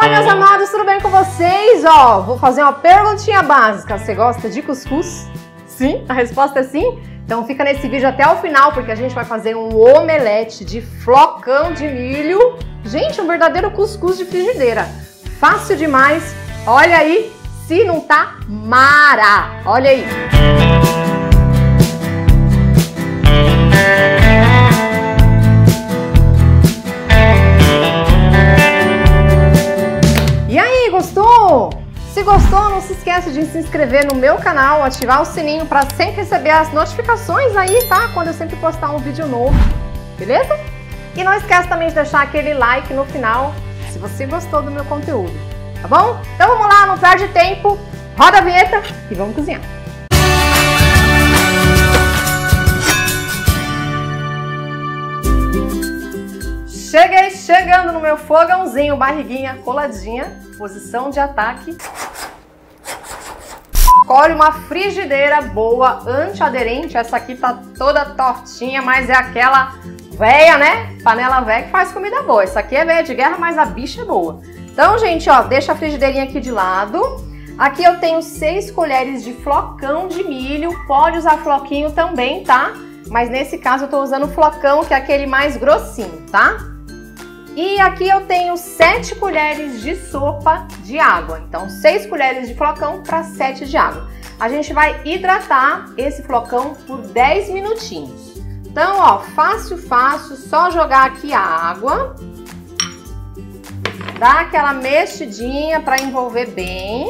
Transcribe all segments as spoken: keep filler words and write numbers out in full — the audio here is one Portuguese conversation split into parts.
Oi, meus amados, tudo bem com vocês? Ó, vou fazer uma perguntinha básica. Você gosta de cuscuz? Sim? A resposta é sim? Então fica nesse vídeo até o final, porque a gente vai fazer um omelete de flocão de milho. Gente, um verdadeiro cuscuz de frigideira. Fácil demais. Olha aí, se não tá mara. Olha aí. E aí, gostou? Se gostou, não se esqueça de se inscrever no meu canal, ativar o sininho para sempre receber as notificações aí, tá? Quando eu sempre postar um vídeo novo, beleza? E não esquece também de deixar aquele like no final, se você gostou do meu conteúdo, tá bom? Então vamos lá, não perde tempo, roda a vinheta e vamos cozinhar. Cheguei chegando no meu fogãozinho, barriguinha coladinha, posição de ataque. Escolhe uma frigideira boa, antiaderente. Essa aqui tá toda tortinha, mas é aquela véia, né? Panela véia que faz comida boa. Essa aqui é véia de guerra, mas a bicha é boa. Então, gente, ó, deixa a frigideirinha aqui de lado. Aqui eu tenho seis colheres de flocão de milho. Pode usar floquinho também, tá? Mas nesse caso eu tô usando flocão, que é aquele mais grossinho, tá? E aqui eu tenho sete colheres de sopa de água. Então, seis colheres de flocão para sete de água. A gente vai hidratar esse flocão por dez minutinhos. Então, ó, fácil, fácil, só jogar aqui a água. Dar aquela mexidinha para envolver bem.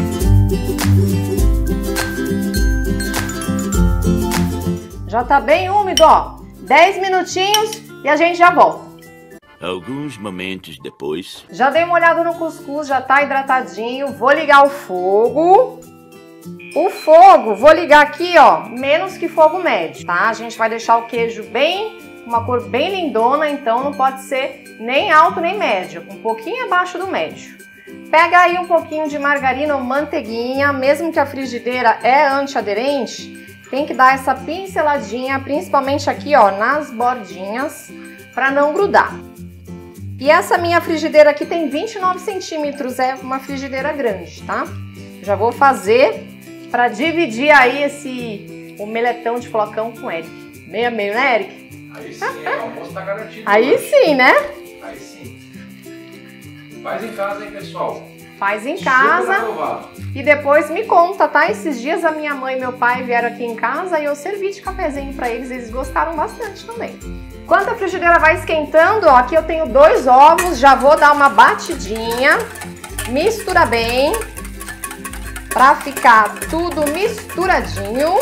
Já tá bem úmido, ó. dez minutinhos e a gente já volta. Alguns momentos depois... Já dei uma olhada no cuscuz, já tá hidratadinho. Vou ligar o fogo. O fogo, vou ligar aqui, ó, menos que fogo médio, tá? A gente vai deixar o queijo bem, uma cor bem lindona, então não pode ser nem alto nem médio, um pouquinho abaixo do médio. Pega aí um pouquinho de margarina ou manteiguinha, mesmo que a frigideira é antiaderente, tem que dar essa pinceladinha, principalmente aqui, ó, nas bordinhas, para não grudar. E essa minha frigideira aqui tem vinte e nove centímetros, é uma frigideira grande, tá? Já vou fazer para dividir aí esse omeletão de flocão com o Eric. Meio a meio, né, Eric? Aí sim, o almoço tá garantido. Aí hoje. sim, né? Aí sim. Faz em casa, hein, pessoal? Faz em casa. E depois me conta, tá? Esses dias a minha mãe e meu pai vieram aqui em casa e eu servi de cafezinho para eles, eles gostaram bastante também. Enquanto a frigideira vai esquentando, ó, aqui eu tenho dois ovos, já vou dar uma batidinha, mistura bem, pra ficar tudo misturadinho.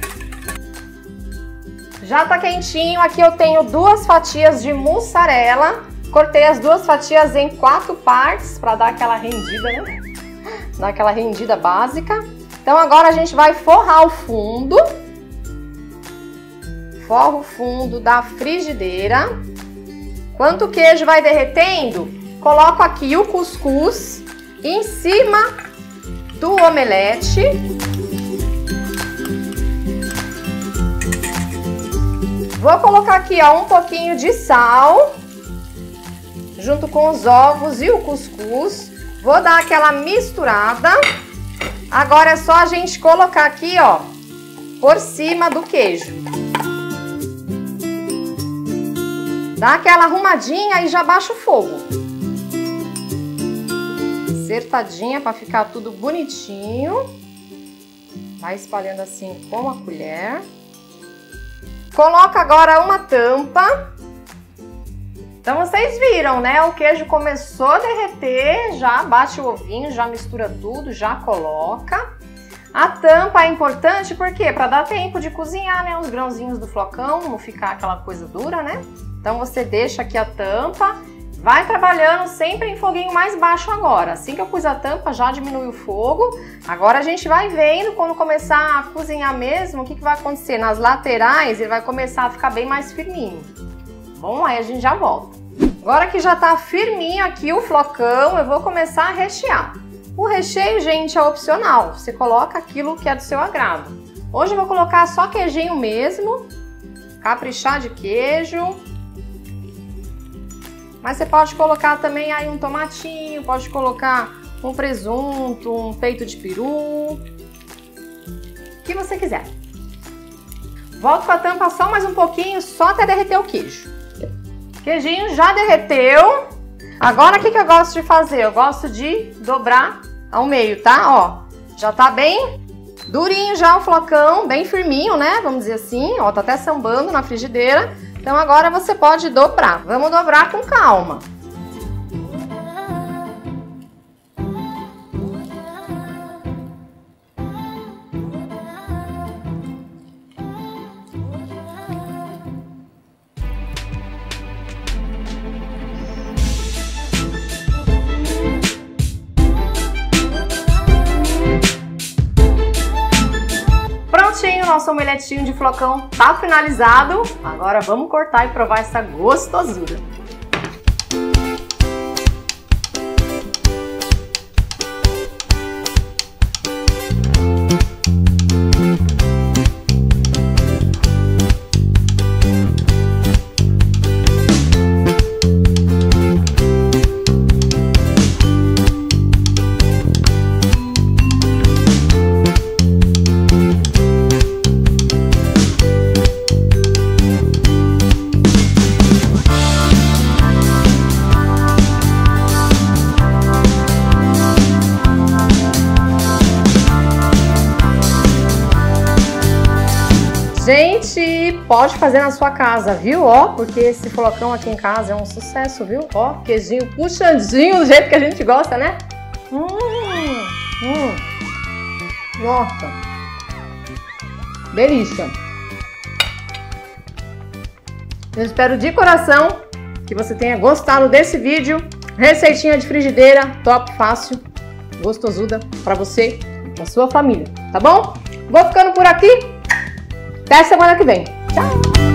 Já tá quentinho, aqui eu tenho duas fatias de mussarela, cortei as duas fatias em quatro partes pra dar aquela rendida, né? Dar aquela rendida básica. Então agora a gente vai forrar o fundo. Forro o fundo da frigideira. Enquanto o queijo vai derretendo, coloco aqui o cuscuz em cima do omelete. Vou colocar aqui, ó, um pouquinho de sal, junto com os ovos e o cuscuz. Vou dar aquela misturada. Agora é só a gente colocar aqui, ó, por cima do queijo. Dá aquela arrumadinha e já baixa o fogo. Acertadinha para ficar tudo bonitinho. Vai espalhando assim com a colher. Coloca agora uma tampa. Então vocês viram, né? O queijo começou a derreter, já bate o ovinho, já mistura tudo, já coloca. A tampa é importante porque para dar tempo de cozinhar, né, os grãozinhos do flocão, não ficar aquela coisa dura, né? Então você deixa aqui a tampa, vai trabalhando sempre em foguinho mais baixo agora. Assim que eu pus a tampa, já diminui o fogo. Agora a gente vai vendo, quando começar a cozinhar mesmo, o que, que vai acontecer? Nas laterais ele vai começar a ficar bem mais firminho. Bom, aí a gente já volta. Agora que já tá firminho aqui o flocão, eu vou começar a rechear. O recheio, gente, é opcional. Você coloca aquilo que é do seu agrado. Hoje eu vou colocar só queijinho mesmo. Caprichar de queijo. Mas você pode colocar também aí um tomatinho, pode colocar um presunto, um peito de peru, o que você quiser. Volto com a tampa só mais um pouquinho, só até derreter o queijo. O queijinho já derreteu. Agora o que que eu gosto de fazer? Eu gosto de dobrar ao meio, tá? Ó, já tá bem durinho já o flocão, bem firminho, né? Vamos dizer assim, ó, tá até sambando na frigideira. Então agora você pode dobrar. Vamos dobrar com calma. Prontinho, nosso omeletinho de flocão tá finalizado. Agora vamos cortar e provar essa gostosura. Gente, pode fazer na sua casa, viu? Ó, porque esse flocão aqui em casa é um sucesso, viu? Ó, queijinho puxandinho, do jeito que a gente gosta, né? Hum, hum. Nossa. Delícia. Eu espero de coração que você tenha gostado desse vídeo. Receitinha de frigideira, top, fácil, gostosuda pra você e pra sua família, tá bom? Vou ficando por aqui. Até semana que vem. Tchau!